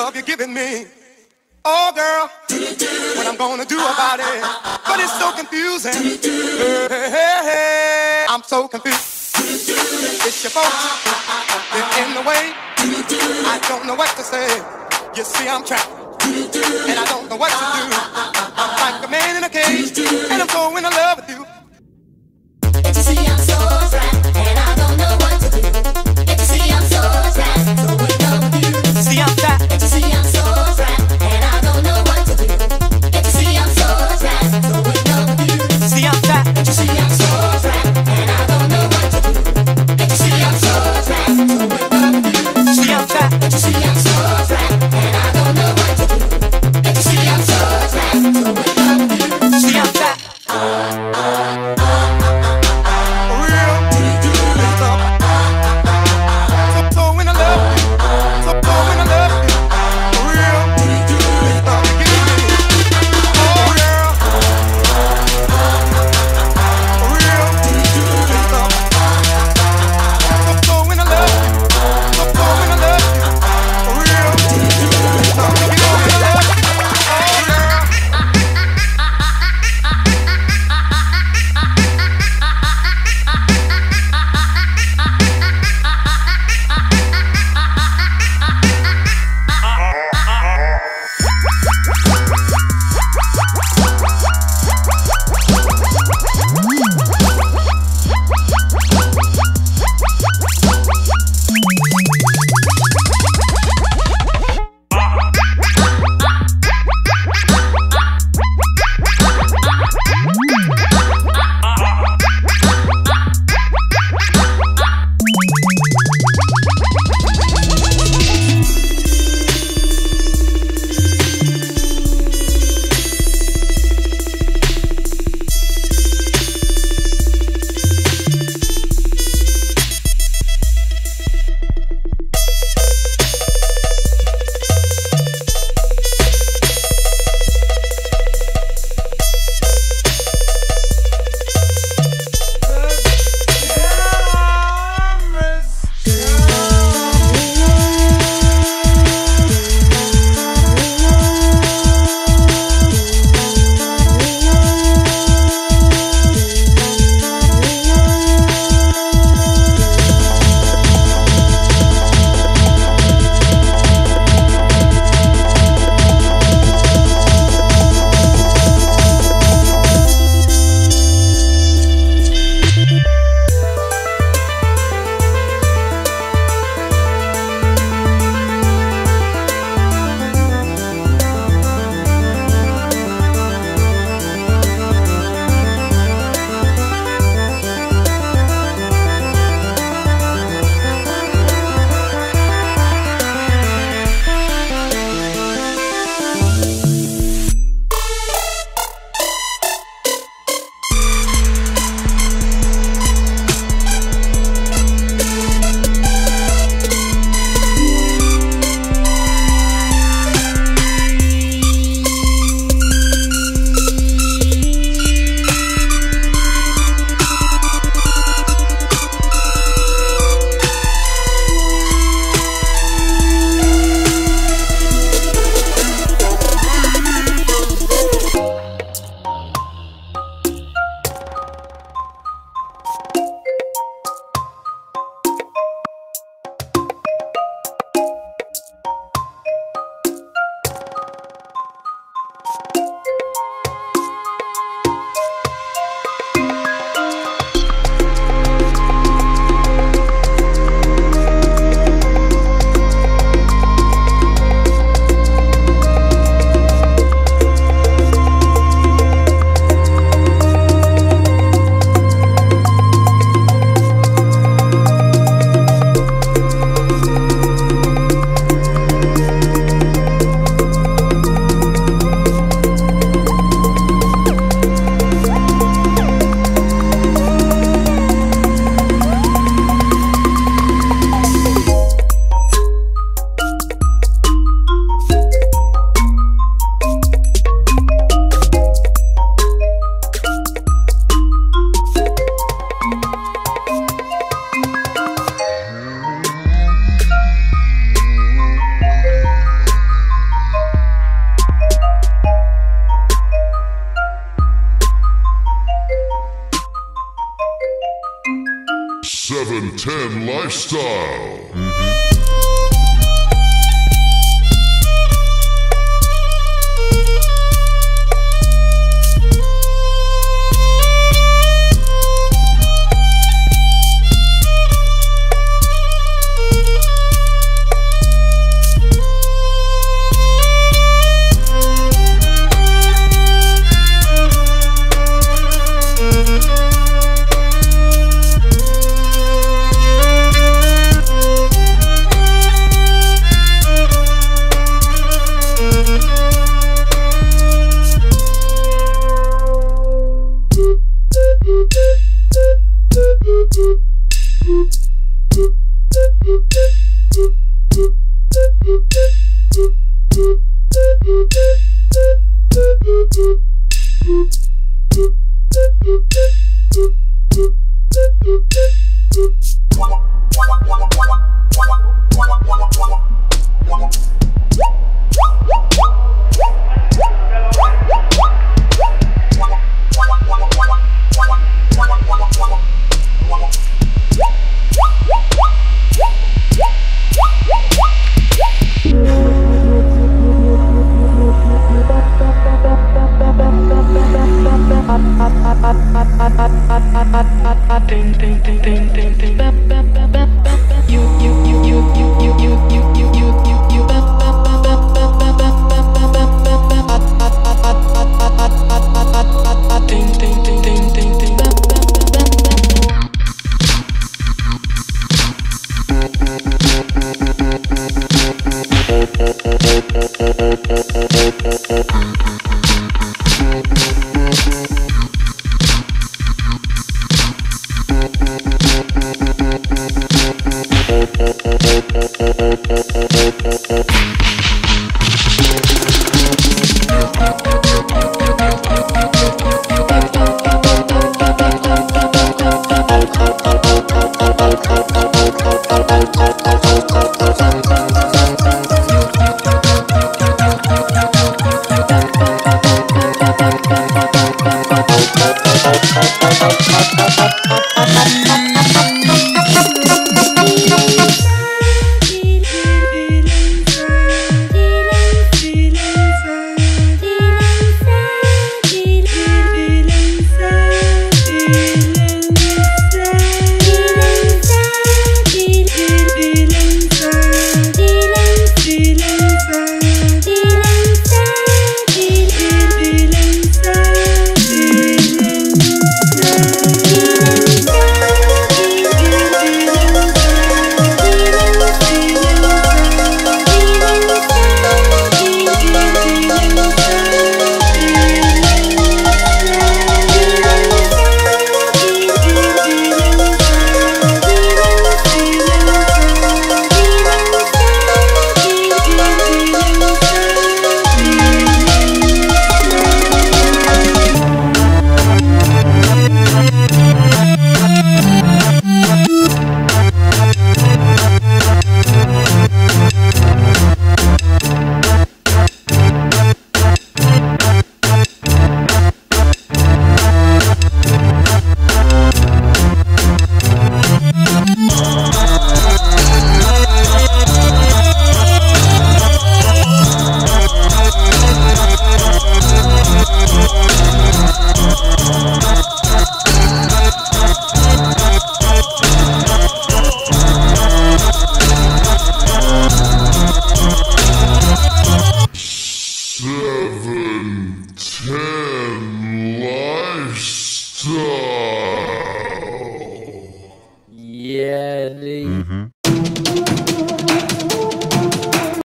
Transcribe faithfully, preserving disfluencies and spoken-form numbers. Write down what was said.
love you're giving me. Oh girl, what I'm gonna do about it? But it's so confusing. Hey, hey, hey, I'm so confused. It's your fault, they're in the way. I don't know what to say. You see I'm trapped, and I don't know what to do. I'm like a man in a cage, and I'm so in love with you. Can't you see I'm so trapped, and I don't know what to do? Can't you see I'm so trapped, so in love with you? Can't you see I'm trapped? Can't you see I'm so trapped, and I don't know what to do? Can't you see I'm so trapped, so in love with you? Can't you see I'm trapped? Can't you see I'm so trapped, and I don't know what to do? Can't you see I'm so trapped, so in love with you? Can't you see I'm trapped? Can't you see I'm so trapped, and I don't know what to do? Can't you see I'm so trapped, so in love with you? Can't you see I'm trapped? Uh, uh, uh, uh, uh, uh. For real? It's up. time.